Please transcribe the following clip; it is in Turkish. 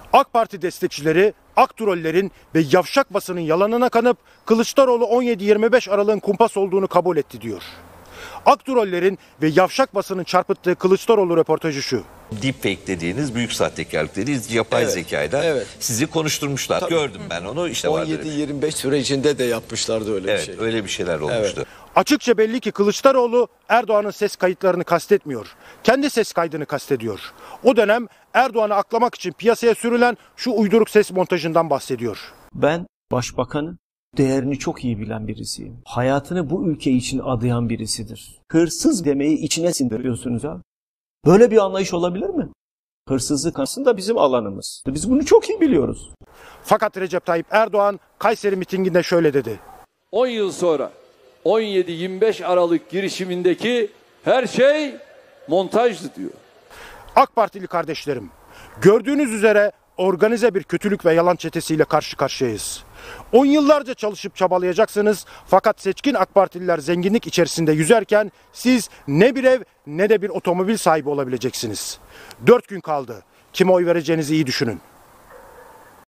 AK Parti destekçileri Aktrollerin ve yavşak basının yalanına kanıp Kılıçdaroğlu 17-25 Aralık'ın kumpas olduğunu kabul etti diyor. Aktrollerin ve yavşak basının çarpıttığı Kılıçdaroğlu röportajı şu. Deepfake dediğiniz büyük sahtekarlık dediğiniz yapay zekayla sizi konuşturmuşlar. Tabii. Gördüm ben onu. İşte 17-25 sürecinde de yapmışlardı öyle bir şey. Evet, öyle bir şeyler olmuştu. Açıkça belli ki Kılıçdaroğlu Erdoğan'ın ses kayıtlarını kastetmiyor. Kendi ses kaydını kastediyor. O dönem Erdoğan'ı aklamak için piyasaya sürülen şu uyduruk ses montajından bahsediyor. Ben başbakanın değerini çok iyi bilen birisiyim. Hayatını bu ülke için adayan birisidir. Hırsız demeyi içine sindiriyorsunuz abi. Böyle bir anlayış olabilir mi? Hırsızlık aslında bizim alanımız. Biz bunu çok iyi biliyoruz. Fakat Recep Tayyip Erdoğan Kayseri mitinginde şöyle dedi. 10 yıl sonra 17-25 Aralık girişimindeki her şey montajdı diyor. AK Partili kardeşlerim, gördüğünüz üzere organize bir kötülük ve yalan çetesiyle karşı karşıyayız. 10 yıllarca çalışıp çabalayacaksınız fakat seçkin AK Partililer zenginlik içerisinde yüzerken siz ne bir ev ne de bir otomobil sahibi olabileceksiniz. 4 gün kaldı. Kime oy vereceğinizi iyi düşünün.